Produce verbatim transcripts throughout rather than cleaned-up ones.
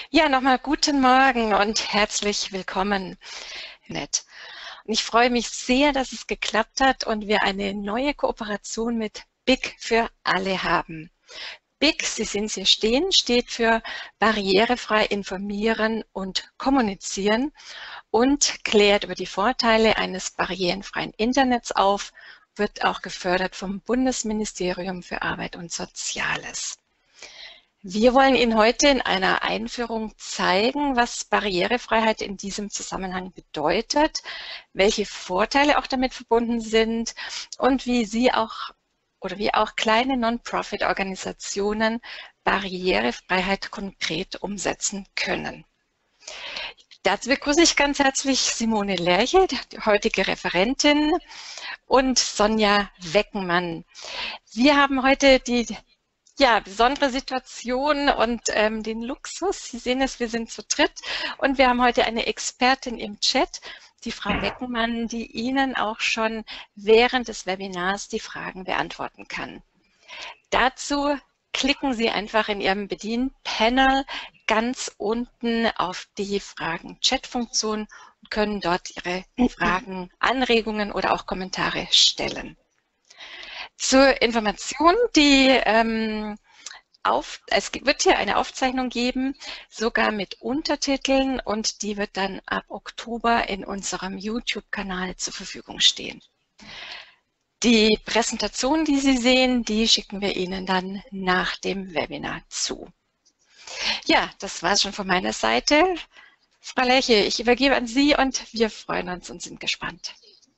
Ja, nochmal guten Morgen und herzlich willkommen, Nett. Und ich freue mich sehr, dass es geklappt hat und wir eine neue Kooperation mit B I C für alle haben. B I C, Sie sehen es hier stehen, steht für barrierefrei informieren und kommunizieren und klärt über die Vorteile eines barrierenfreien Internets auf, wird auch gefördert vom Bundesministerium für Arbeit und Soziales. Wir wollen Ihnen heute in einer Einführung zeigen, was Barrierefreiheit in diesem Zusammenhang bedeutet, welche Vorteile auch damit verbunden sind und wie Sie auch oder wie auch kleine Non-Profit-Organisationen Barrierefreiheit konkret umsetzen können. Dazu begrüße ich ganz herzlich Simone Lerche, die heutige Referentin, und Sonja Weckenmann. Wir haben heute die Ja, besondere Situation und ähm, den Luxus. Sie sehen es, wir sind zu dritt und wir haben heute eine Expertin im Chat, die Frau Weckenmann, die Ihnen auch schon während des Webinars die Fragen beantworten kann. Dazu klicken Sie einfach in Ihrem Bedienpanel ganz unten auf die Fragen-Chat-Funktion und können dort Ihre Fragen, Anregungen oder auch Kommentare stellen. Zur Information, die ähm, auf, es wird hier eine Aufzeichnung geben, sogar mit Untertiteln, und die wird dann ab Oktober in unserem YouTube-Kanal zur Verfügung stehen. Die Präsentation, die Sie sehen, die schicken wir Ihnen dann nach dem Webinar zu. Ja, das war es schon von meiner Seite. Frau Lerche, ich übergebe an Sie und wir freuen uns und sind gespannt.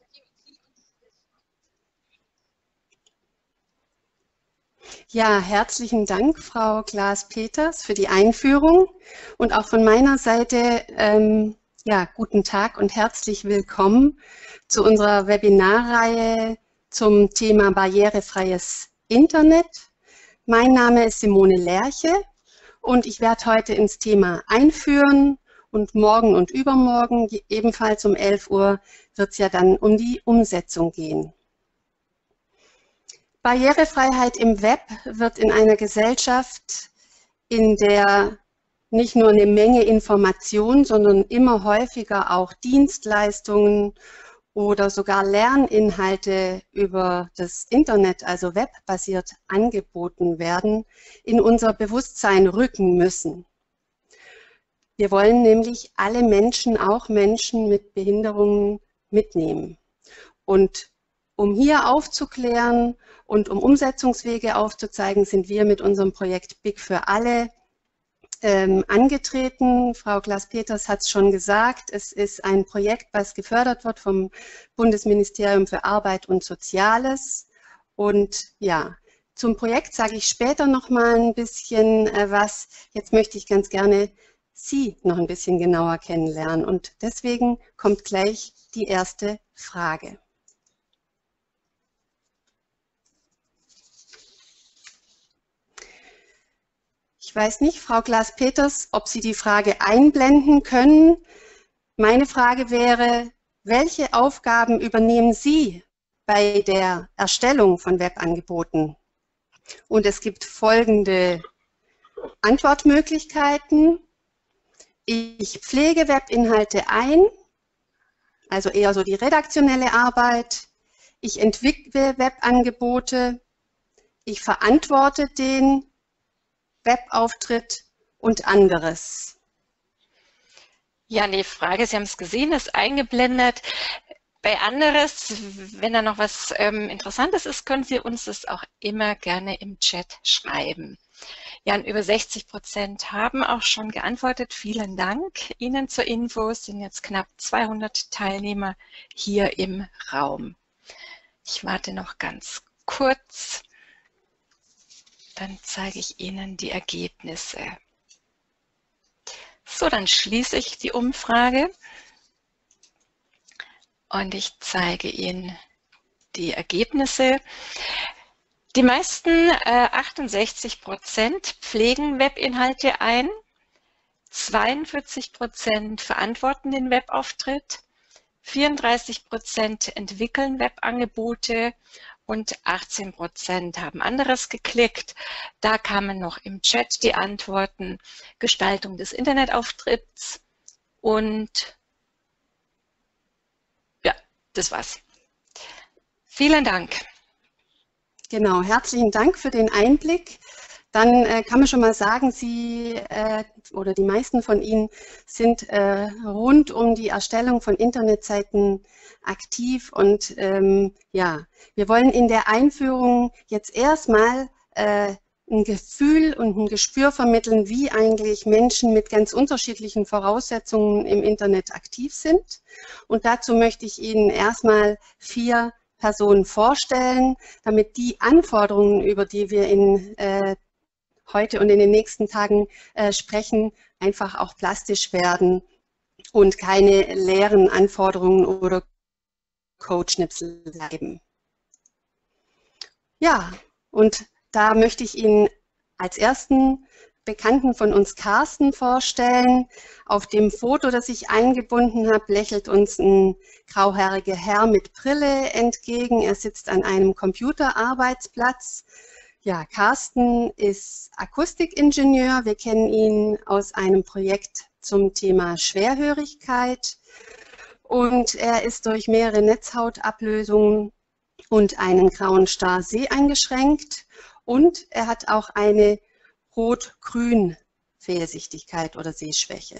Ja, herzlichen Dank, Frau Klaas-Peters, für die Einführung und auch von meiner Seite ähm, ja, guten Tag und herzlich willkommen zu unserer Webinarreihe zum Thema barrierefreies Internet. Mein Name ist Simone Lerche und ich werde heute ins Thema einführen, und morgen und übermorgen, ebenfalls um elf Uhr, wird es ja dann um die Umsetzung gehen. Barrierefreiheit im Web wird in einer Gesellschaft, in der nicht nur eine Menge Information, sondern immer häufiger auch Dienstleistungen oder sogar Lerninhalte über das Internet, also webbasiert, angeboten werden, in unser Bewusstsein rücken müssen. Wir wollen nämlich alle Menschen, auch Menschen mit Behinderungen, mitnehmen. Und um hier aufzuklären und um Umsetzungswege aufzuzeigen, sind wir mit unserem Projekt B I C für alle ähm, angetreten. Frau Klaas-Peters hat es schon gesagt, es ist ein Projekt, was gefördert wird vom Bundesministerium für Arbeit und Soziales. Und ja, zum Projekt sage ich später noch mal ein bisschen äh, was. Jetzt möchte ich ganz gerne Sie noch ein bisschen genauer kennenlernen. Und deswegen kommt gleich die erste Frage. Ich weiß nicht, Frau Klaas-Peters, ob Sie die Frage einblenden können. Meine Frage wäre, welche Aufgaben übernehmen Sie bei der Erstellung von Webangeboten? Und es gibt folgende Antwortmöglichkeiten. Ich pflege Webinhalte ein, also eher so die redaktionelle Arbeit. Ich entwickle Webangebote. Ich verantworte den Webauftritt und anderes. Ja, die Frage, Sie haben es gesehen, ist eingeblendet. Bei anderes, wenn da noch was ähm, Interessantes ist, können Sie uns das auch immer gerne im Chat schreiben. Ja, und über sechzig Prozent haben auch schon geantwortet. Vielen Dank Ihnen zur Info. Es sind jetzt knapp zweihundert Teilnehmer hier im Raum. Ich warte noch ganz kurz. Dann zeige ich Ihnen die Ergebnisse. So, dann schließe ich die Umfrage und ich zeige Ihnen die Ergebnisse. Die meisten, äh, achtundsechzig Prozent, pflegen Webinhalte ein, zweiundvierzig Prozent verantworten den Webauftritt, vierunddreißig Prozent entwickeln Webangebote und achtzehn Prozent haben anderes geklickt. Da kamen noch im Chat die Antworten: Gestaltung des Internetauftritts und ja, das war's. Vielen Dank. Genau, herzlichen Dank für den Einblick. Dann äh, kann man schon mal sagen, Sie äh, oder die meisten von Ihnen sind äh, rund um die Erstellung von Internetseiten aktiv. Und ähm, ja, wir wollen in der Einführung jetzt erstmal äh, ein Gefühl und ein Gespür vermitteln, wie eigentlich Menschen mit ganz unterschiedlichen Voraussetzungen im Internet aktiv sind. Und dazu möchte ich Ihnen erstmal vier Personen vorstellen, damit die Anforderungen, über die wir in äh, heute und in den nächsten Tagen äh, sprechen, einfach auch plastisch werden und keine leeren Anforderungen oder Codeschnipsel bleiben. Ja, und da möchte ich Ihnen als ersten Bekannten von uns Carsten vorstellen. Auf dem Foto, das ich eingebunden habe, lächelt uns ein grauhaariger Herr mit Brille entgegen. Er sitzt an einem Computerarbeitsplatz. Ja, Carsten ist Akustikingenieur. Wir kennen ihn aus einem Projekt zum Thema Schwerhörigkeit. Und er ist durch mehrere Netzhautablösungen und einen grauen Star seheingeschränkt. Und er hat auch eine Rot-Grün-Fehlsichtigkeit oder Sehschwäche.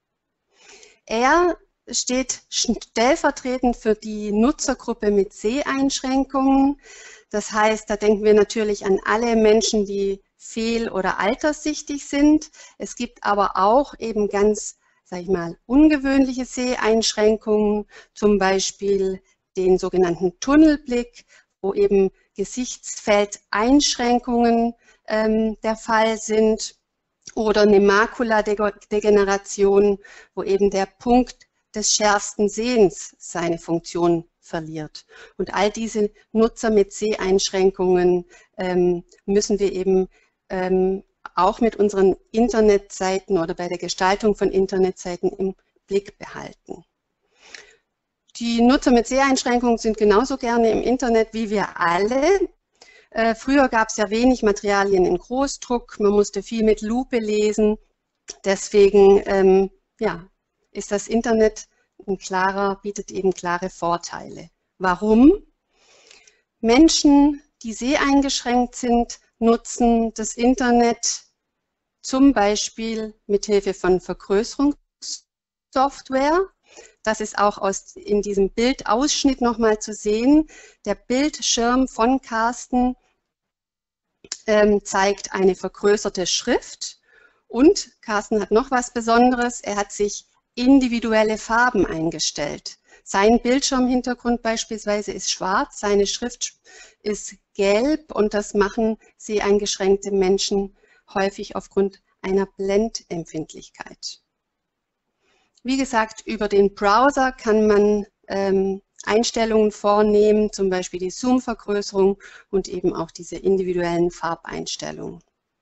Er steht stellvertretend für die Nutzergruppe mit Seheinschränkungen. Das heißt, da denken wir natürlich an alle Menschen, die fehl- oder alterssichtig sind. Es gibt aber auch eben ganz, sag ich mal, ungewöhnliche Seheinschränkungen, zum Beispiel den sogenannten Tunnelblick, wo eben Gesichtsfeldeinschränkungen ähm, der Fall sind, oder eine Makuladegeneration, wo eben der Punkt des schärfsten Sehens seine Funktion verliert. Und all diese Nutzer mit Seheinschränkungen ähm, müssen wir eben ähm, auch mit unseren Internetseiten oder bei der Gestaltung von Internetseiten im Blick behalten. Die Nutzer mit Seheinschränkungen sind genauso gerne im Internet wie wir alle. Äh, früher gab es ja wenig Materialien in Großdruck, man musste viel mit Lupe lesen. Deswegen ähm, ja, ist das Internet ein klarer, bietet eben klare Vorteile. Warum? Menschen, die seheingeschränkt sind, nutzen das Internet zum Beispiel mit Hilfe von Vergrößerungssoftware. Das ist auch aus, in diesem Bildausschnitt nochmal zu sehen. Der Bildschirm von Carsten ähm, zeigt eine vergrößerte Schrift. Und Carsten hat noch was Besonderes. Er hat sich individuelle Farben eingestellt. Sein Bildschirmhintergrund beispielsweise ist schwarz, seine Schrift ist gelb und das machen seheingeschränkte Menschen häufig aufgrund einer Blendempfindlichkeit. Wie gesagt, über den Browser kann man ähm, Einstellungen vornehmen, zum Beispiel die Zoom-Vergrößerung und eben auch diese individuellen Farbeinstellungen.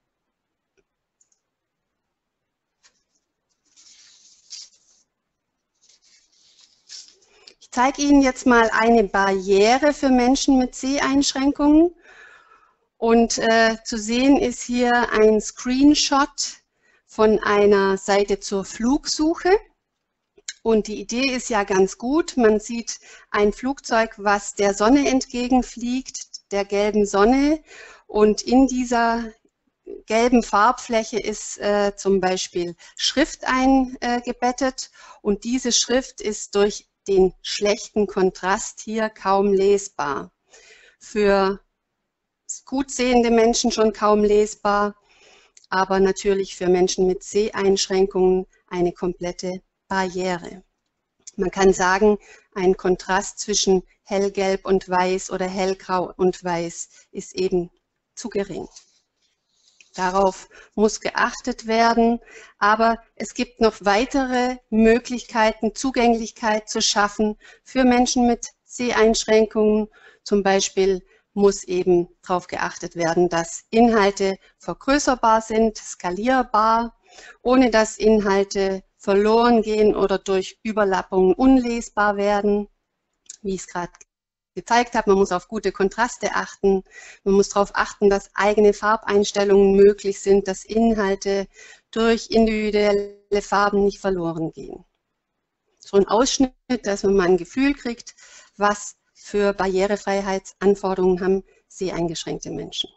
Ich zeige Ihnen jetzt mal eine Barriere für Menschen mit Seheinschränkungen. Und äh, zu sehen ist hier ein Screenshot von einer Seite zur Flugsuche. Und die Idee ist ja ganz gut. Man sieht ein Flugzeug, was der Sonne entgegenfliegt, der gelben Sonne. Und in dieser gelben Farbfläche ist äh, zum Beispiel Schrift eingebettet. Und diese Schrift ist durch den schlechten Kontrast hier kaum lesbar. Für gut sehende Menschen schon kaum lesbar, aber natürlich für Menschen mit Seheinschränkungen eine komplette Barriere. Man kann sagen, ein Kontrast zwischen hellgelb und weiß oder hellgrau und weiß ist eben zu gering. Darauf muss geachtet werden, aber es gibt noch weitere Möglichkeiten, Zugänglichkeit zu schaffen für Menschen mit Seheinschränkungen. Zum Beispiel muss eben darauf geachtet werden, dass Inhalte vergrößerbar sind, skalierbar, ohne dass Inhalte verloren gehen oder durch Überlappungen unlesbar werden, wie ich es gerade gezeigt habe. Man muss auf gute Kontraste achten. Man muss darauf achten, dass eigene Farbeinstellungen möglich sind, dass Inhalte durch individuelle Farben nicht verloren gehen. So ein Ausschnitt, dass man mal ein Gefühl kriegt, was für Barrierefreiheitsanforderungen haben seheingeschränkte Menschen.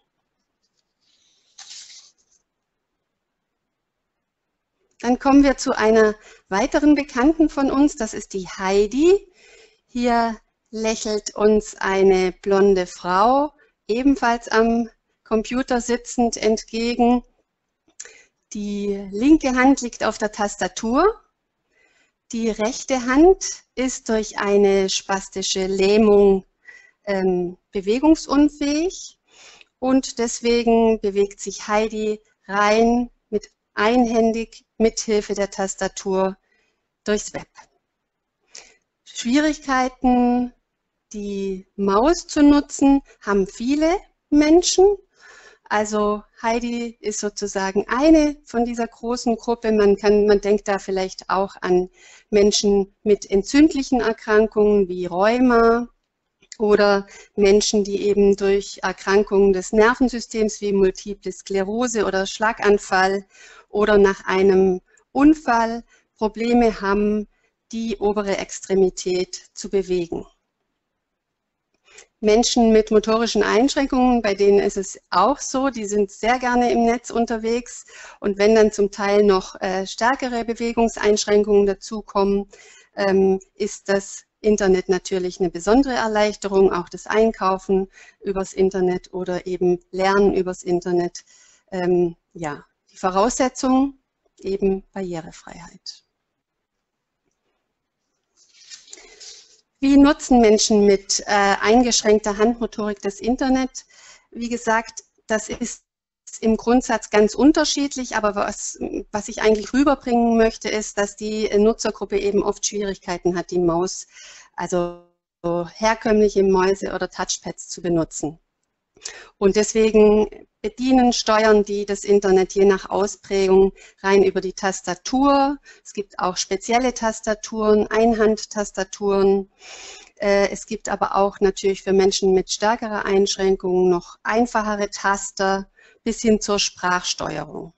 Dann kommen wir zu einer weiteren Bekannten von uns, das ist die Heidi. Hier lächelt uns eine blonde Frau, ebenfalls am Computer sitzend, entgegen. Die linke Hand liegt auf der Tastatur. Die rechte Hand ist durch eine spastische Lähmung ähm, bewegungsunfähig und deswegen bewegt sich Heidi rein mit einhändig mithilfe der Tastatur durchs Web. Schwierigkeiten, die Maus zu nutzen, haben viele Menschen. Also Heidi ist sozusagen eine von dieser großen Gruppe. Man kann, man denkt da vielleicht auch an Menschen mit entzündlichen Erkrankungen wie Rheuma oder Menschen, die eben durch Erkrankungen des Nervensystems wie Multiple Sklerose oder Schlaganfall oder nach einem Unfall Probleme haben, die obere Extremität zu bewegen. Menschen mit motorischen Einschränkungen, bei denen ist es auch so, die sind sehr gerne im Netz unterwegs und wenn dann zum Teil noch äh, stärkere Bewegungseinschränkungen dazukommen, ähm, ist das Internet natürlich eine besondere Erleichterung, auch das Einkaufen übers Internet oder eben Lernen übers Internet. Ähm, ja, die Voraussetzung eben Barrierefreiheit. Wie nutzen Menschen mit äh, eingeschränkter Handmotorik das Internet? Wie gesagt, das ist im Grundsatz ganz unterschiedlich, aber was, was ich eigentlich rüberbringen möchte, ist, dass die Nutzergruppe eben oft Schwierigkeiten hat, die Maus, also herkömmliche Mäuse oder Touchpads zu benutzen. Und deswegen bedienen, steuern die das Internet je nach Ausprägung rein über die Tastatur. Es gibt auch spezielle Tastaturen, Einhandtastaturen. Es gibt aber auch natürlich für Menschen mit stärkerer Einschränkung noch einfachere Taster bis hin zur Sprachsteuerung.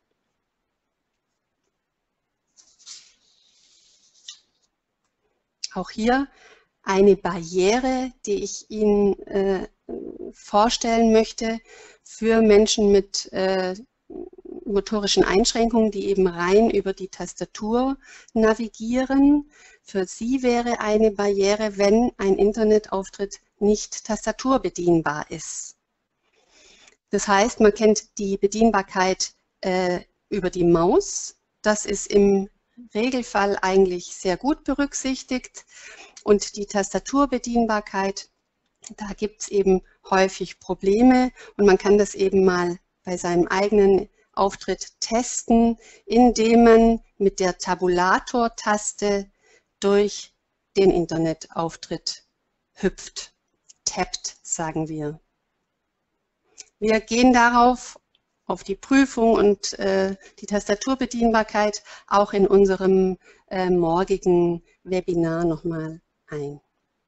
Auch hier eine Barriere, die ich Ihnen äh, vorstellen möchte für Menschen mit äh, motorischen Einschränkungen, die eben rein über die Tastatur navigieren. Für sie wäre eine Barriere, wenn ein Internetauftritt nicht tastaturbedienbar ist. Das heißt, man kennt die Bedienbarkeit äh, über die Maus. Das ist im Regelfall eigentlich sehr gut berücksichtigt. Und die Tastaturbedienbarkeit, da gibt es eben häufig Probleme und man kann das eben mal bei seinem eigenen Auftritt testen, indem man mit der Tabulator-Taste durch den Internetauftritt hüpft. Tappt, sagen wir. Wir gehen darauf, auf die Prüfung und äh, die Tastaturbedienbarkeit auch in unserem äh, morgigen Webinar nochmal ein.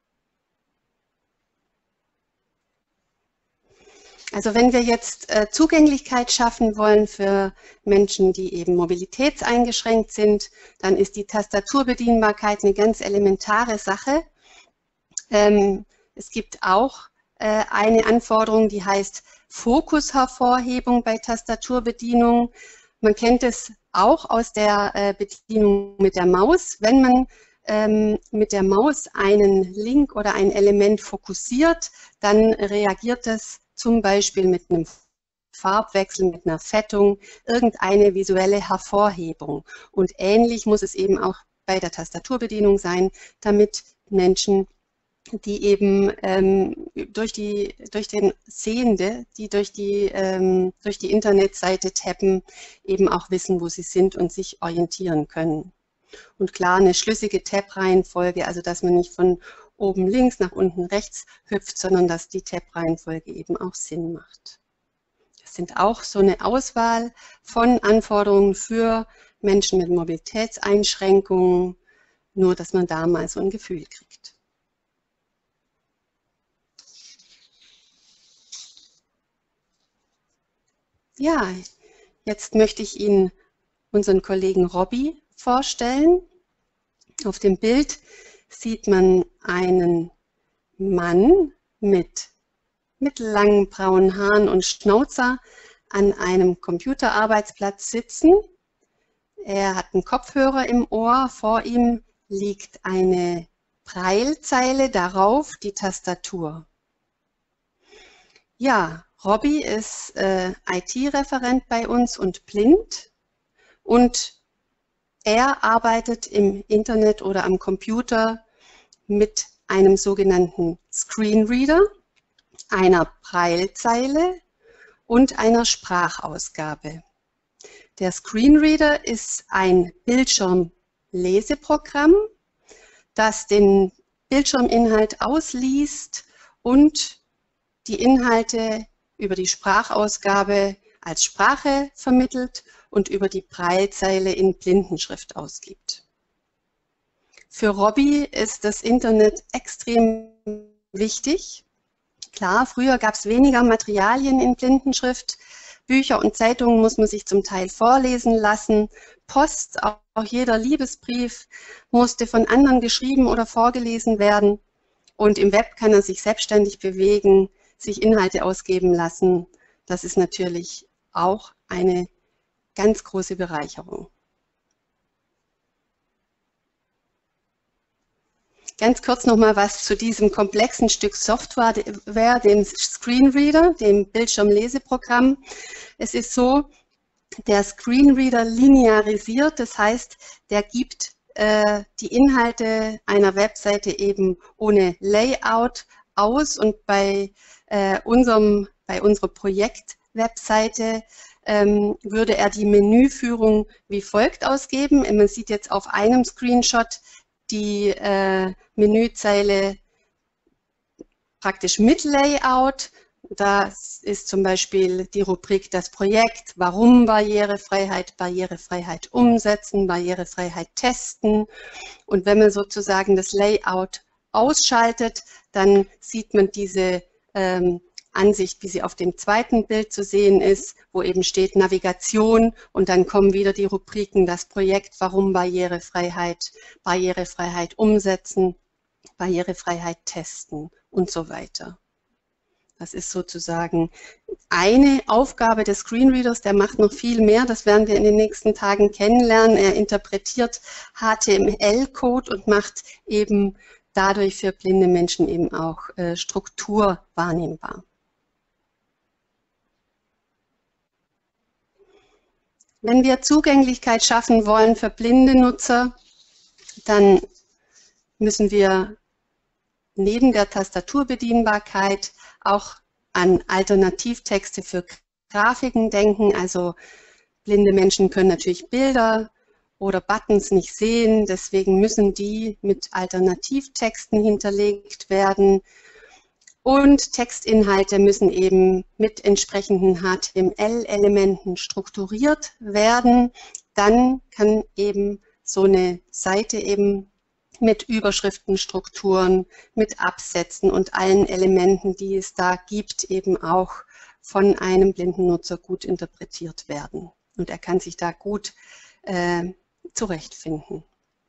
Also wenn wir jetzt äh, Zugänglichkeit schaffen wollen für Menschen, die eben mobilitätseingeschränkt sind, dann ist die Tastaturbedienbarkeit eine ganz elementare Sache. Ähm, es gibt auch äh, eine Anforderung, die heißt Fokushervorhebung bei Tastaturbedienung. Man kennt es auch aus der äh, Bedienung mit der Maus. Wenn man ähm, mit der Maus einen Link oder ein Element fokussiert, dann reagiert es zum Beispiel mit einem Farbwechsel, mit einer Fettung, irgendeine visuelle Hervorhebung. Und ähnlich muss es eben auch bei der Tastaturbedienung sein, damit Menschen, die eben ähm, durch, die, durch den Sehende, die durch die, ähm, durch die Internetseite tappen, eben auch wissen, wo sie sind und sich orientieren können. Und klar, eine schlüssige Tab-Reihenfolge, also dass man nicht von oben links nach unten rechts hüpft, sondern dass die Tab-Reihenfolge eben auch Sinn macht. Das sind auch so eine Auswahl von Anforderungen für Menschen mit Mobilitätseinschränkungen, nur dass man da mal so ein Gefühl kriegt. Ja, jetzt möchte ich Ihnen unseren Kollegen Robby vorstellen. Auf dem Bild sieht man einen Mann mit mittellangen braunen Haaren und Schnauzer an einem Computerarbeitsplatz sitzen. Er hat einen Kopfhörer im Ohr, vor ihm liegt eine Braillezeile, darauf die Tastatur. Ja, Robby ist äh, I T-Referent bei uns und blind, und er arbeitet im Internet oder am Computer mit einem sogenannten Screenreader, einer Braillezeile und einer Sprachausgabe. Der Screenreader ist ein Bildschirmleseprogramm, das den Bildschirminhalt ausliest und die Inhalte über die Sprachausgabe als Sprache vermittelt und über die Braillezeile in Blindenschrift ausgibt. Für Robby ist das Internet extrem wichtig. Klar, früher gab es weniger Materialien in Blindenschrift. Bücher und Zeitungen muss man sich zum Teil vorlesen lassen. Post, auch jeder Liebesbrief, musste von anderen geschrieben oder vorgelesen werden. Und im Web kann er sich selbstständig bewegen, sich Inhalte ausgeben lassen. Das ist natürlich auch eine ganz große Bereicherung. Ganz kurz noch mal was zu diesem komplexen Stück Software, dem Screenreader, dem Bildschirmleseprogramm. Es ist so, der Screenreader linearisiert, das heißt, der gibt äh, die Inhalte einer Webseite eben ohne Layout aus, und bei, äh, unserem, bei unserer Projekt-Webseite ähm, würde er die Menüführung wie folgt ausgeben. Man sieht jetzt auf einem Screenshot die äh, Menüzeile praktisch mit Layout. Da ist zum Beispiel die Rubrik das Projekt, warum Barrierefreiheit, Barrierefreiheit umsetzen, Barrierefreiheit testen. Und wenn man sozusagen das Layout ausschaltet, dann sieht man diese ähm, Ansicht, wie sie auf dem zweiten Bild zu sehen ist, wo eben steht Navigation, und dann kommen wieder die Rubriken das Projekt, warum Barrierefreiheit, Barrierefreiheit umsetzen, Barrierefreiheit testen und so weiter. Das ist sozusagen eine Aufgabe des Screenreaders, der macht noch viel mehr, das werden wir in den nächsten Tagen kennenlernen. Er interpretiert H T M L-Code und macht eben dadurch für blinde Menschen eben auch äh, Struktur wahrnehmbar. Wenn wir Zugänglichkeit schaffen wollen für blinde Nutzer, dann müssen wir neben der Tastaturbedienbarkeit auch an Alternativtexte für Grafiken denken. Also blinde Menschen können natürlich Bilder oder Buttons nicht sehen, deswegen müssen die mit Alternativtexten hinterlegt werden. Und Textinhalte müssen eben mit entsprechenden H T M L-Elementen strukturiert werden. Dann kann eben so eine Seite eben mit Überschriftenstrukturen, mit Absätzen und allen Elementen, die es da gibt, eben auch von einem blinden Nutzer gut interpretiert werden. Und er kann sich da gut äh, zurechtfinden.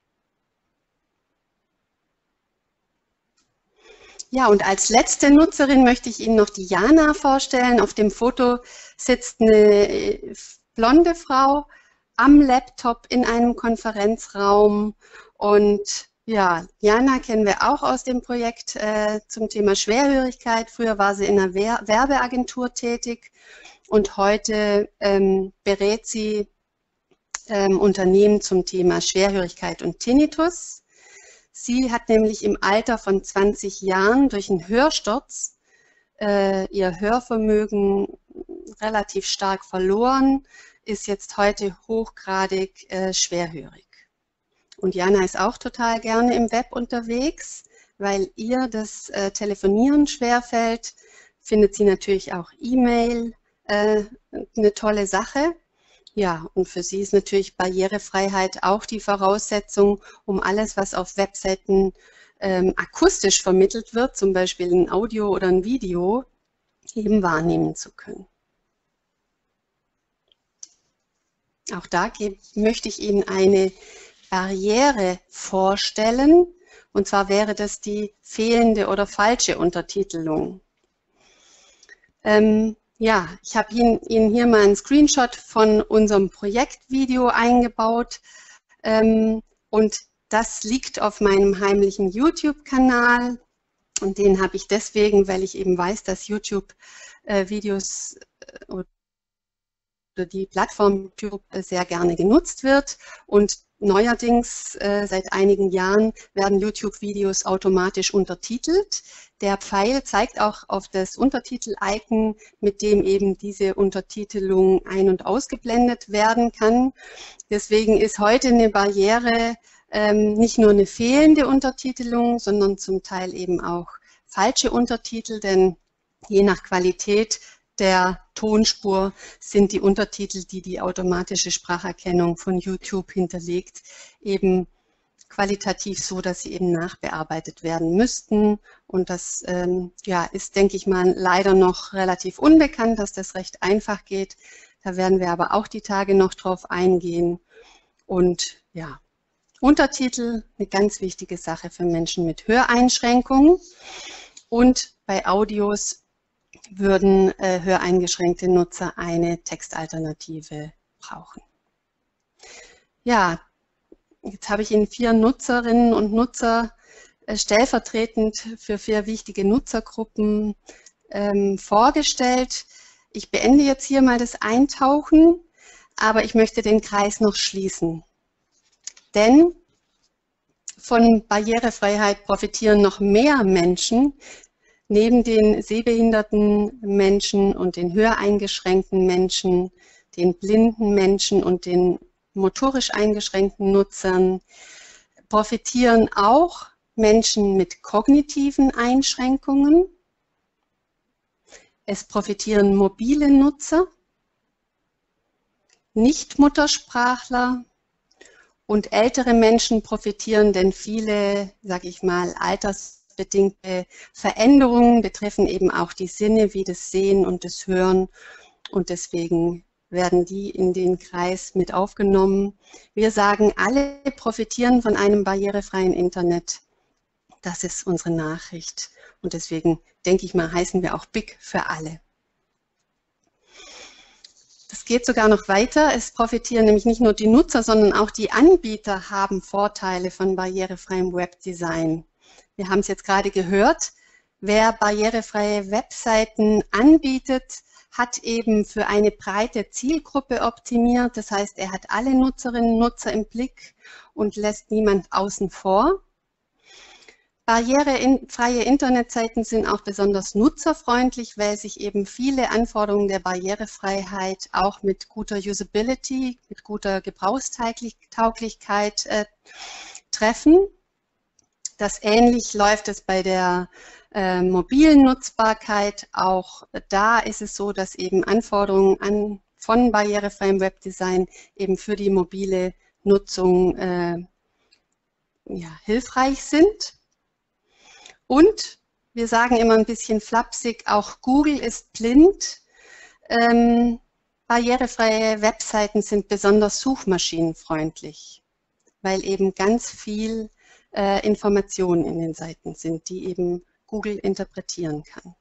Ja, und als letzte Nutzerin möchte ich Ihnen noch die Jana vorstellen. Auf dem Foto sitzt eine blonde Frau am Laptop in einem Konferenzraum. Und ja, Jana kennen wir auch aus dem Projekt äh, zum Thema Schwerhörigkeit. Früher war sie in einer Wer- Werbeagentur tätig und heute ähm, berät sie ähm, Unternehmen zum Thema Schwerhörigkeit und Tinnitus. Sie hat nämlich im Alter von zwanzig Jahren durch einen Hörsturz äh, ihr Hörvermögen relativ stark verloren, ist jetzt heute hochgradig äh, schwerhörig. Und Jana ist auch total gerne im Web unterwegs, weil ihr das äh, Telefonieren schwerfällt, findet sie natürlich auch E-Mail äh, eine tolle Sache. Ja, und für sie ist natürlich Barrierefreiheit auch die Voraussetzung, um alles, was auf Webseiten ähm, akustisch vermittelt wird, zum Beispiel ein Audio oder ein Video, eben wahrnehmen zu können. Auch da möchte ich Ihnen eine Barriere vorstellen, und zwar wäre das die fehlende oder falsche Untertitelung. Ähm, ja, ich habe Ihnen, Ihnen hier mal einen Screenshot von unserem Projektvideo eingebaut, ähm, und das liegt auf meinem heimlichen YouTube-Kanal, und den habe ich deswegen, weil ich eben weiß, dass YouTube-Videos äh, oder die Plattform YouTube sehr gerne genutzt wird, und neuerdings äh, seit einigen Jahren werden YouTube-Videos automatisch untertitelt. Der Pfeil zeigt auch auf das Untertitel-Icon, mit dem eben diese Untertitelung ein- und ausgeblendet werden kann. Deswegen ist heute eine Barriere ähm, nicht nur eine fehlende Untertitelung, sondern zum Teil eben auch falsche Untertitel, denn je nach Qualität der Tonspur sind die Untertitel, die die automatische Spracherkennung von YouTube hinterlegt, eben qualitativ so, dass sie eben nachbearbeitet werden müssten. Und das ähm, ja, ist, denke ich mal, leider noch relativ unbekannt, dass das recht einfach geht. Da werden wir aber auch die Tage noch drauf eingehen. Und ja, Untertitel, eine ganz wichtige Sache für Menschen mit Höreinschränkungen. Und bei Audios würden äh, höreingeschränkte Nutzer eine Textalternative brauchen. Ja, jetzt habe ich Ihnen vier Nutzerinnen und Nutzer äh, stellvertretend für vier wichtige Nutzergruppen ähm, vorgestellt. Ich beende jetzt hier mal das Eintauchen, aber ich möchte den Kreis noch schließen. Denn von Barrierefreiheit profitieren noch mehr Menschen. Neben den sehbehinderten Menschen und den höreingeschränkten Menschen, den blinden Menschen und den motorisch eingeschränkten Nutzern profitieren auch Menschen mit kognitiven Einschränkungen. Es profitieren mobile Nutzer, Nicht-Muttersprachler und ältere Menschen profitieren, denn viele, sage ich mal, altersbedingte Veränderungen betreffen eben auch die Sinne wie das Sehen und das Hören, und deswegen werden die in den Kreis mit aufgenommen. Wir sagen, alle profitieren von einem barrierefreien Internet. Das ist unsere Nachricht, und deswegen denke ich mal, heißen wir auch Big für alle. Es geht sogar noch weiter. Es profitieren nämlich nicht nur die Nutzer, sondern auch die Anbieter haben Vorteile von barrierefreiem Webdesign. Wir haben es jetzt gerade gehört. Wer barrierefreie Webseiten anbietet, hat eben für eine breite Zielgruppe optimiert. Das heißt, er hat alle Nutzerinnen und Nutzer im Blick und lässt niemand außen vor. Barrierefreie Internetseiten sind auch besonders nutzerfreundlich, weil sich eben viele Anforderungen der Barrierefreiheit auch mit guter Usability, mit guter Gebrauchstauglichkeit äh, treffen. Das ähnlich läuft es bei der äh, mobilen Nutzbarkeit. Auch da ist es so, dass eben Anforderungen an, von barrierefreiem Webdesign eben für die mobile Nutzung äh, ja, hilfreich sind. Und wir sagen immer ein bisschen flapsig, auch Google ist blind. Ähm, barrierefreie Webseiten sind besonders suchmaschinenfreundlich, weil eben ganz viel äh, Informationen in den Seiten sind, die eben Google interpretieren kann.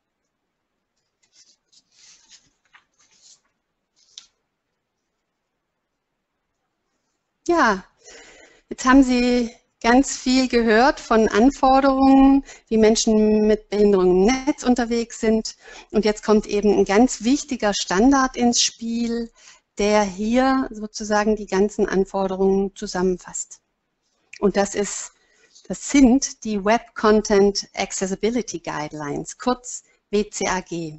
Ja, jetzt haben Sie ganz viel gehört von Anforderungen, wie Menschen mit Behinderung im Netz unterwegs sind. Und jetzt kommt eben ein ganz wichtiger Standard ins Spiel, der hier sozusagen die ganzen Anforderungen zusammenfasst. Und das ist, das sind die Web Content Accessibility Guidelines, kurz W C A G.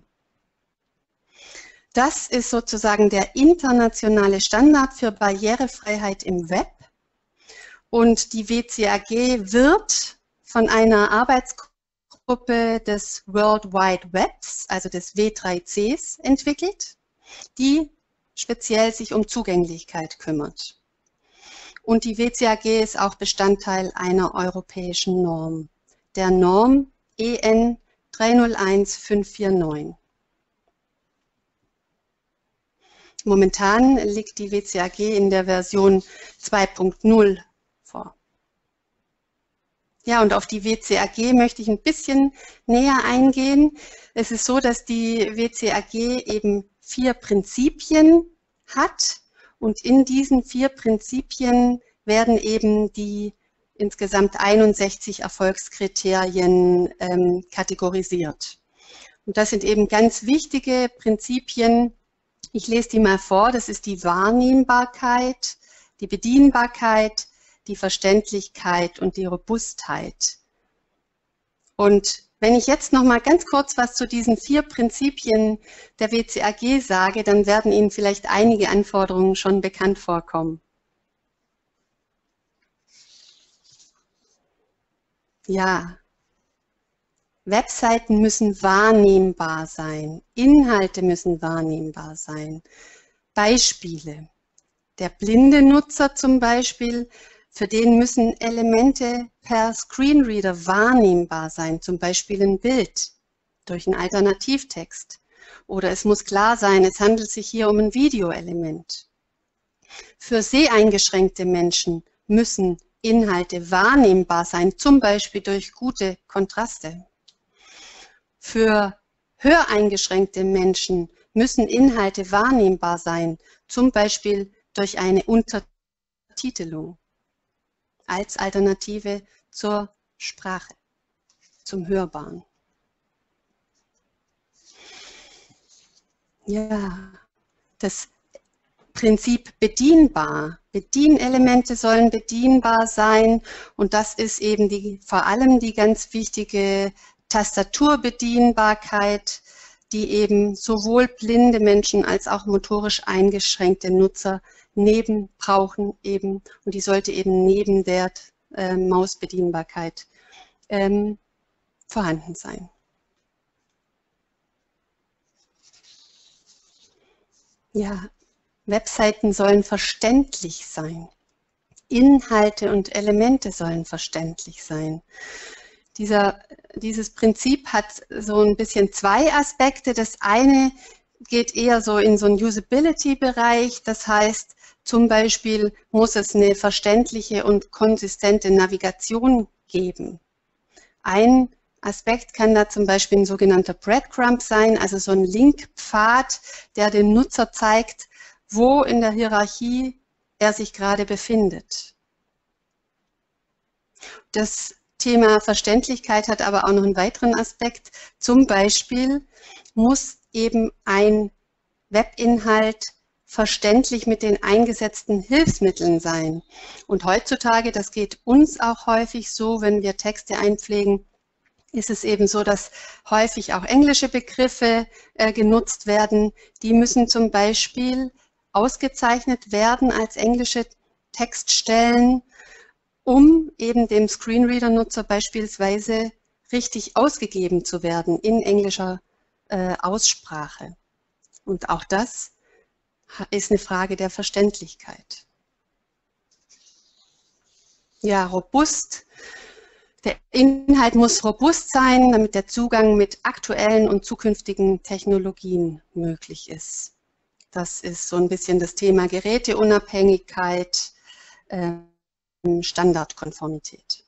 Das ist sozusagen der internationale Standard für Barrierefreiheit im Web. Und die W C A G wird von einer Arbeitsgruppe des World Wide Webs, also des W drei Cs, entwickelt, die speziell sich um Zugänglichkeit kümmert. Und die W C A G ist auch Bestandteil einer europäischen Norm, der Norm E N drei null eins fünf vier neun. Momentan liegt die W C A G in der Version zwei Punkt null vor. Ja, und auf die W C A G möchte ich ein bisschen näher eingehen. Es ist so, dass die W C A G eben vier Prinzipien hat und in diesen vier Prinzipien werden eben die insgesamt einundsechzig Erfolgskriterien ähm, kategorisiert. Und das sind eben ganz wichtige Prinzipien. Ich lese die mal vor. Das ist die Wahrnehmbarkeit, die Bedienbarkeit, die Verständlichkeit und die Robustheit. Und wenn ich jetzt noch mal ganz kurz was zu diesen vier Prinzipien der W C A G sage, dann werden Ihnen vielleicht einige Anforderungen schon bekannt vorkommen. Ja, Webseiten müssen wahrnehmbar sein, Inhalte müssen wahrnehmbar sein. Beispiele. Der blinde Nutzer zum Beispiel, für den müssen Elemente per Screenreader wahrnehmbar sein, zum Beispiel ein Bild durch einen Alternativtext. Oder es muss klar sein, es handelt sich hier um ein Videoelement. Für seheingeschränkte Menschen müssen Inhalte wahrnehmbar sein, zum Beispiel durch gute Kontraste. Für höreingeschränkte Menschen müssen Inhalte wahrnehmbar sein, zum Beispiel durch eine Untertitelung als Alternative zur Sprache, zum Hörbaren. Ja, das Prinzip bedienbar. Bedienelemente sollen bedienbar sein und das ist eben die, vor allem die ganz wichtige Tastaturbedienbarkeit, die eben sowohl blinde Menschen als auch motorisch eingeschränkte Nutzer neben brauchen eben und die sollte eben neben der äh, Mausbedienbarkeit ähm, vorhanden sein. Ja, Webseiten sollen verständlich sein. Inhalte und Elemente sollen verständlich sein. Dieser, dieses Prinzip hat so ein bisschen zwei Aspekte. Das eine geht eher so in so einen Usability-Bereich. Das heißt, zum Beispiel muss es eine verständliche und konsistente Navigation geben. Ein Aspekt kann da zum Beispiel ein sogenannter Breadcrumb sein, also so ein Linkpfad, der dem Nutzer zeigt, wo in der Hierarchie er sich gerade befindet. Das Thema Verständlichkeit hat aber auch noch einen weiteren Aspekt. Zum Beispiel muss eben ein Webinhalt verständlich mit den eingesetzten Hilfsmitteln sein. Und heutzutage, das geht uns auch häufig so, wenn wir Texte einpflegen, ist es eben so, dass häufig auch englische Begriffe äh, genutzt werden. Die müssen zum Beispiel ausgezeichnet werden als englische Textstellen, um eben dem Screenreader-Nutzer beispielsweise richtig ausgegeben zu werden in englischer äh, Aussprache. Und auch das ist eine Frage der Verständlichkeit. Ja, robust. Der Inhalt muss robust sein, damit der Zugang mit aktuellen und zukünftigen Technologien möglich ist. Das ist so ein bisschen das Thema Geräteunabhängigkeit, äh, Standardkonformität.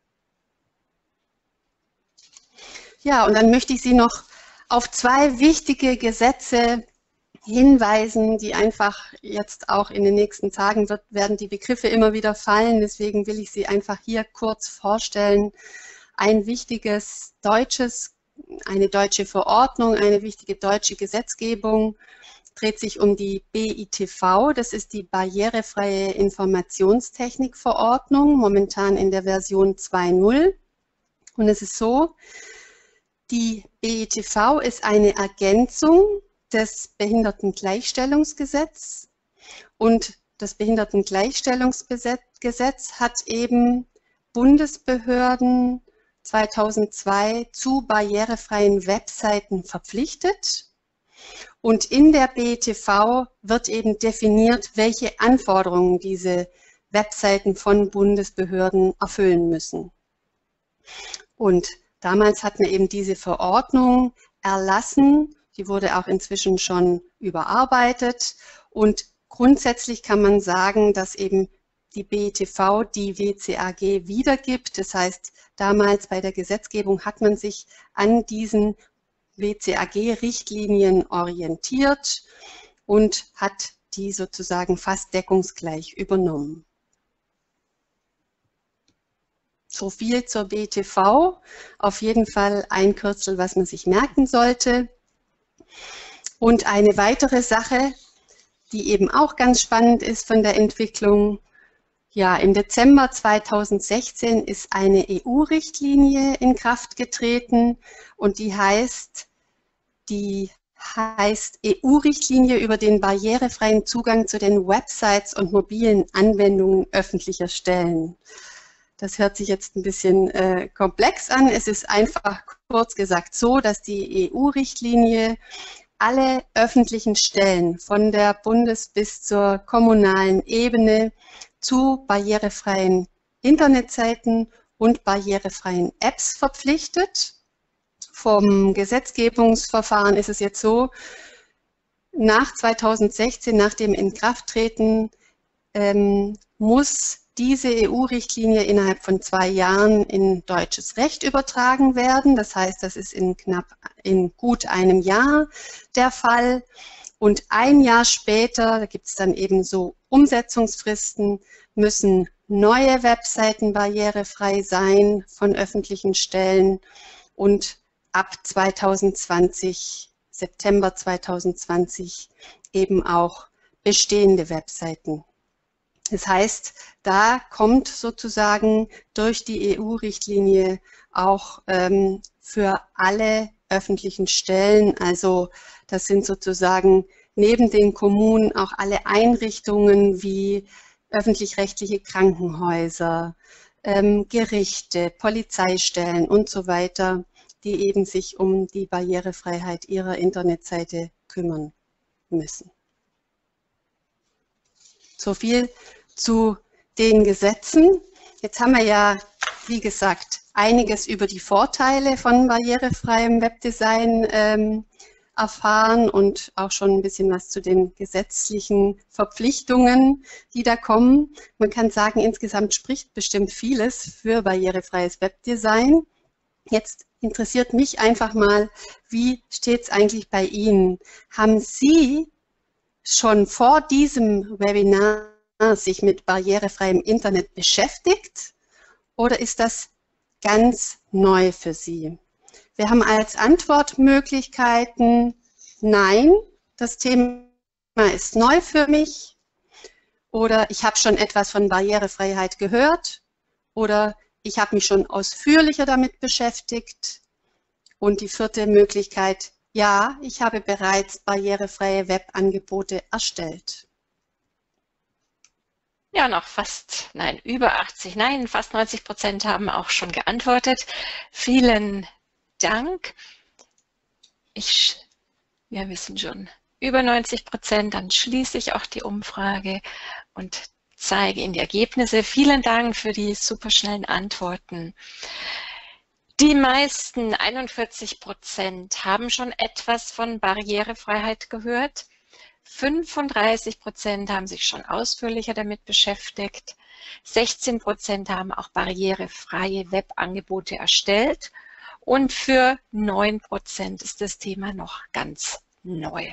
Ja, und dann möchte ich Sie noch auf zwei wichtige Gesetze hinweisen, die einfach jetzt auch in den nächsten Tagen wird, werden die Begriffe immer wieder fallen. Deswegen will ich sie einfach hier kurz vorstellen. Ein wichtiges deutsches, eine deutsche Verordnung, eine wichtige deutsche Gesetzgebung dreht sich um die B I T V. Das ist die Barrierefreie Informationstechnik-Verordnung, momentan in der Version zwei Punkt null. Und es ist so, die B I T V ist eine Ergänzung des Behindertengleichstellungsgesetzes und das Behindertengleichstellungsgesetz hat eben Bundesbehörden zweitausendzwei zu barrierefreien Webseiten verpflichtet und in der B I T V wird eben definiert, welche Anforderungen diese Webseiten von Bundesbehörden erfüllen müssen. Und damals hat man eben diese Verordnung erlassen. Die wurde auch inzwischen schon überarbeitet Und grundsätzlich kann man sagen, dass eben die B E T V die W C A G wiedergibt. Das heißt, damals bei der Gesetzgebung hat man sich an diesen W C A G-Richtlinien orientiert und hat die sozusagen fast deckungsgleich übernommen. So viel zur B E T V. Auf jeden Fall ein Kürzel, was man sich merken sollte. Und eine weitere Sache, die eben auch ganz spannend ist von der Entwicklung. Ja, im Dezember zweitausendsechzehn ist eine E U-Richtlinie in Kraft getreten und die heißt, die heißt E U-Richtlinie über den barrierefreien Zugang zu den Websites und mobilen Anwendungen öffentlicher Stellen. Das hört sich jetzt ein bisschen äh, komplex an. Es ist einfach kurz gesagt so, dass die E U-Richtlinie alle öffentlichen Stellen von der Bundes- bis zur kommunalen Ebene zu barrierefreien Internetseiten und barrierefreien Apps verpflichtet. Vom Gesetzgebungsverfahren ist es jetzt so, nach zweitausendsechzehn, nach dem Inkrafttreten, ähm, muss diese E U-Richtlinie innerhalb von zwei Jahren in deutsches Recht übertragen werden. Das heißt, das ist in knapp, in gut einem Jahr der Fall. Und ein Jahr später, da gibt es dann eben so Umsetzungsfristen, müssen neue Webseiten barrierefrei sein von öffentlichen Stellen und ab zweitausendzwanzig, September zweitausendzwanzig eben auch bestehende Webseiten. Das heißt, da kommt sozusagen durch die E U-Richtlinie auch ähm, für alle öffentlichen Stellen, also das sind sozusagen neben den Kommunen auch alle Einrichtungen wie öffentlich-rechtliche Krankenhäuser, ähm, Gerichte, Polizeistellen und so weiter, die eben sich um die Barrierefreiheit ihrer Internetseite kümmern müssen. So viel zu den Gesetzen. Jetzt haben wir ja, wie gesagt, einiges über die Vorteile von barrierefreiem Webdesign ähm, erfahren und auch schon ein bisschen was zu den gesetzlichen Verpflichtungen, die da kommen. Man kann sagen, insgesamt spricht bestimmt vieles für barrierefreies Webdesign. Jetzt interessiert mich einfach mal, wie steht es eigentlich bei Ihnen? Haben Sie schon vor diesem Webinar sich mit barrierefreiem Internet beschäftigt oder ist das ganz neu für Sie? Wir haben als Antwortmöglichkeiten nein, das Thema ist neu für mich oder ich habe schon etwas von Barrierefreiheit gehört oder ich habe mich schon ausführlicher damit beschäftigt und die vierte Möglichkeit, ja, ich habe bereits barrierefreie Webangebote erstellt. Ja, noch fast, nein, über achtzig, nein, fast neunzig Prozent haben auch schon geantwortet. Vielen Dank. Ich, wir wissen schon, über neunzig Prozent, dann schließe ich auch die Umfrage und zeige Ihnen die Ergebnisse. Vielen Dank für die superschnellen Antworten. Die meisten, einundvierzig Prozent, haben schon etwas von Barrierefreiheit gehört. fünfunddreißig Prozent haben sich schon ausführlicher damit beschäftigt. sechzehn Prozent haben auch barrierefreie Webangebote erstellt. Und für neun Prozent ist das Thema noch ganz neu.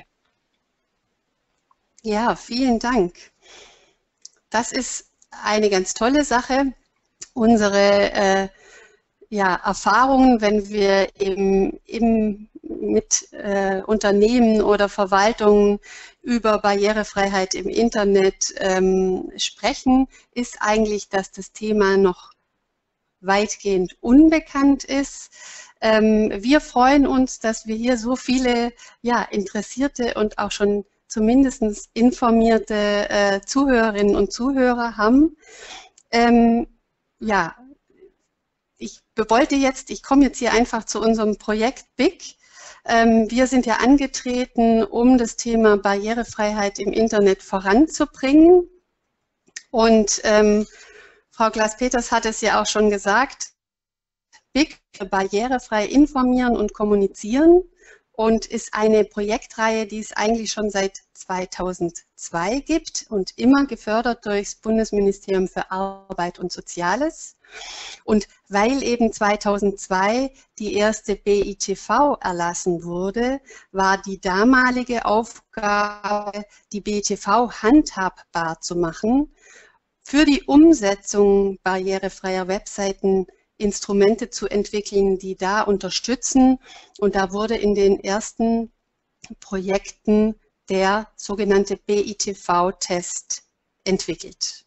Ja, vielen Dank. Das ist eine ganz tolle Sache. Unsere äh, ja, Erfahrungen, wenn wir eben, eben mit äh, Unternehmen oder Verwaltungen über Barrierefreiheit im Internet ähm, sprechen, ist eigentlich, dass das Thema noch weitgehend unbekannt ist. Ähm, wir freuen uns, dass wir hier so viele ja, interessierte und auch schon zumindest informierte äh, Zuhörerinnen und Zuhörer haben. Ähm, ja, ich wollte jetzt, ich komme jetzt hier einfach zu unserem Projekt B I C. Ähm, wir sind ja angetreten, um das Thema Barrierefreiheit im Internet voranzubringen. Und ähm, Frau Glas-Peters hat es ja auch schon gesagt, B I C, barrierefrei informieren und kommunizieren. und ist eine Projektreihe, die es eigentlich schon seit zweitausendzwei gibt und immer gefördert durch das Bundesministerium für Arbeit und Soziales. Und weil eben zweitausendzwei die erste B I T V erlassen wurde, war die damalige Aufgabe, die B I T V handhabbar zu machen, für die Umsetzung barrierefreier Webseiten Instrumente zu entwickeln, die da unterstützen. Und da wurde in den ersten Projekten der sogenannte B I T V-Test entwickelt.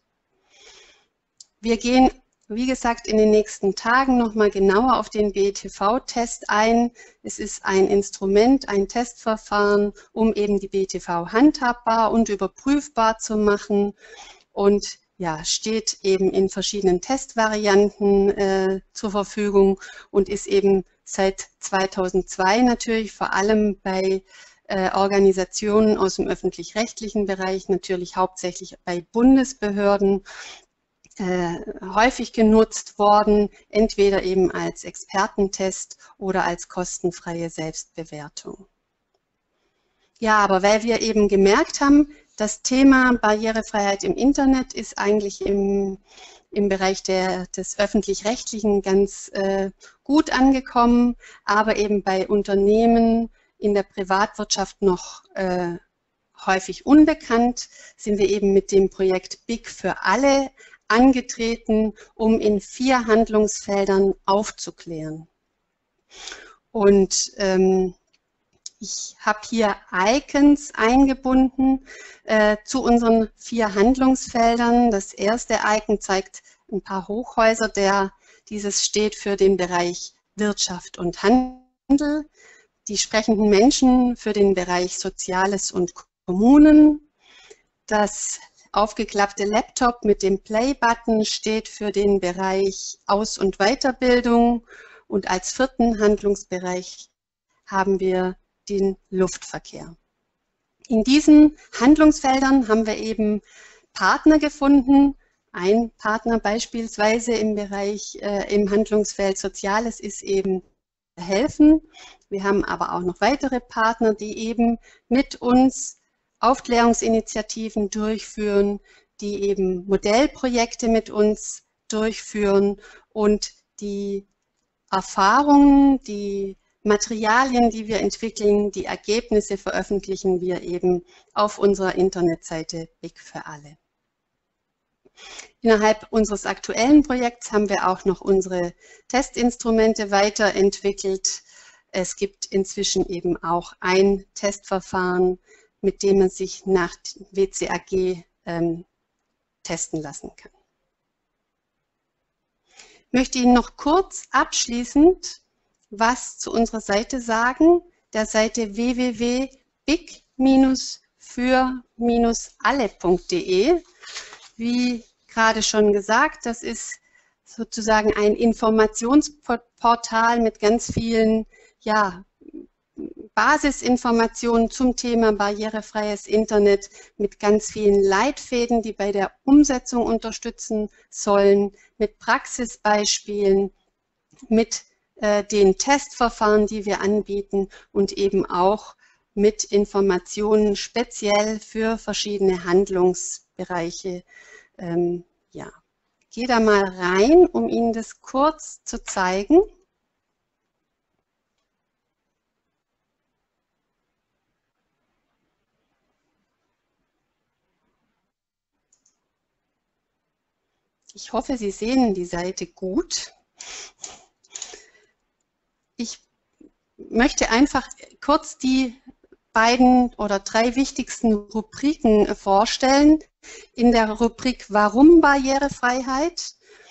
Wir gehen, wie gesagt, in den nächsten Tagen nochmal genauer auf den B I T V-Test ein. Es ist ein Instrument, ein Testverfahren, um eben die B I T V handhabbar und überprüfbar zu machen und ja, steht eben in verschiedenen Testvarianten äh, zur Verfügung und ist eben seit zweitausendzwei natürlich vor allem bei äh, Organisationen aus dem öffentlich-rechtlichen Bereich, natürlich hauptsächlich bei Bundesbehörden, äh, häufig genutzt worden, entweder eben als Expertentest oder als kostenfreie Selbstbewertung. Ja, aber weil wir eben gemerkt haben, das Thema Barrierefreiheit im Internet ist eigentlich im, im Bereich der, des Öffentlich-Rechtlichen ganz äh, gut angekommen, aber eben bei Unternehmen in der Privatwirtschaft noch äh, häufig unbekannt, sind wir eben mit dem Projekt B I C für alle angetreten, um in vier Handlungsfeldern aufzuklären. Und ähm, ich habe hier Icons eingebunden äh, zu unseren vier Handlungsfeldern. Das erste Icon zeigt ein paar Hochhäuser. Der, dieses steht für den Bereich Wirtschaft und Handel. Die sprechenden Menschen für den Bereich Soziales und Kommunen. Das aufgeklappte Laptop mit dem Play-Button steht für den Bereich Aus- und Weiterbildung. Und als vierten Handlungsbereich haben wir den Luftverkehr. In diesen Handlungsfeldern haben wir eben Partner gefunden. Ein Partner beispielsweise im Bereich, äh, im Handlungsfeld Soziales ist eben helfen. Wir haben aber auch noch weitere Partner, die eben mit uns Aufklärungsinitiativen durchführen, die eben Modellprojekte mit uns durchführen und die Erfahrungen, die Materialien, die wir entwickeln, die Ergebnisse veröffentlichen wir eben auf unserer Internetseite B I C für alle. Innerhalb unseres aktuellen Projekts haben wir auch noch unsere Testinstrumente weiterentwickelt. Es gibt inzwischen eben auch ein Testverfahren, mit dem man sich nach W C A G ähm, testen lassen kann. Ich möchte Ihnen noch kurz abschließend was zu unserer Seite sagen, der Seite w w w punkt b i c Bindestrich für Bindestrich alle Punkt de. Wie gerade schon gesagt, das ist sozusagen ein Informationsportal mit ganz vielen ja, Basisinformationen zum Thema barrierefreies Internet, mit ganz vielen Leitfäden, die bei der Umsetzung unterstützen sollen, mit Praxisbeispielen, mit den Testverfahren, die wir anbieten und eben auch mit Informationen speziell für verschiedene Handlungsbereiche. Ähm, ja. Ich gehe da mal rein, um Ihnen das kurz zu zeigen. Ich hoffe, Sie sehen die Seite gut. Ich möchte einfach kurz die beiden oder drei wichtigsten Rubriken vorstellen. In der Rubrik Warum Barrierefreiheit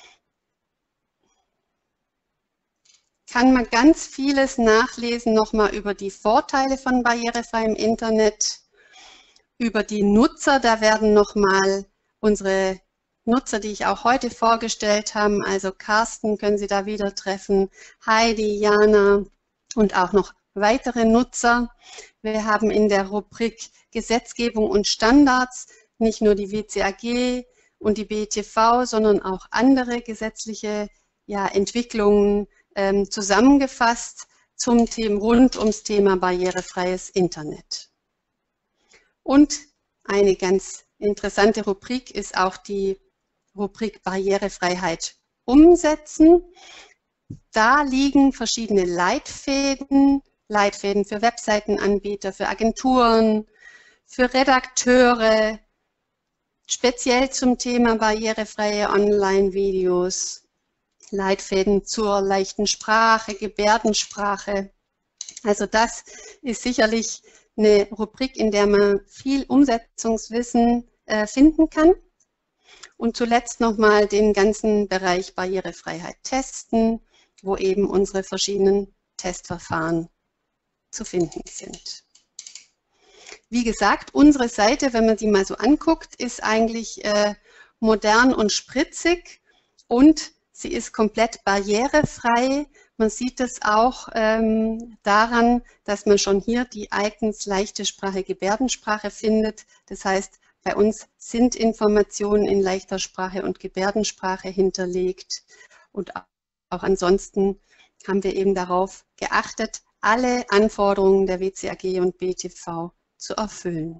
kann man ganz vieles nachlesen, nochmal über die Vorteile von barrierefreiem Internet, über die Nutzer, da werden nochmal unsere Nutzer, die ich auch heute vorgestellt habe, also Carsten können Sie da wieder treffen, Heidi, Jana und auch noch weitere Nutzer. Wir haben in der Rubrik Gesetzgebung und Standards nicht nur die W C A G und die B I T V, sondern auch andere gesetzliche ja, Entwicklungen ähm, zusammengefasst. zum Thema rund ums Thema barrierefreies Internet. Und eine ganz interessante Rubrik ist auch die Rubrik Barrierefreiheit umsetzen. Da liegen verschiedene Leitfäden, Leitfäden für Webseitenanbieter, für Agenturen, für Redakteure, speziell zum Thema barrierefreie Online-Videos, Leitfäden zur leichten Sprache, Gebärdensprache. Also das ist sicherlich eine Rubrik, in der man viel Umsetzungswissen äh, finden kann. Und zuletzt nochmal den ganzen Bereich Barrierefreiheit testen, wo eben unsere verschiedenen Testverfahren zu finden sind. Wie gesagt, unsere Seite, wenn man die mal so anguckt, ist eigentlich äh, modern und spritzig und sie ist komplett barrierefrei. Man sieht es auch ähm, daran, dass man schon hier die Icons leichte Sprache, Gebärdensprache findet. Das heißt, bei uns sind Informationen in leichter Sprache und Gebärdensprache hinterlegt. Und auch ansonsten haben wir eben darauf geachtet, alle Anforderungen der W C A G und B T V zu erfüllen.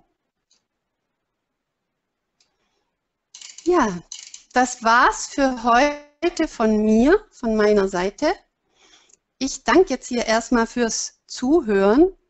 Ja, das war's für heute von mir, von meiner Seite. Ich danke jetzt hier erstmal fürs Zuhören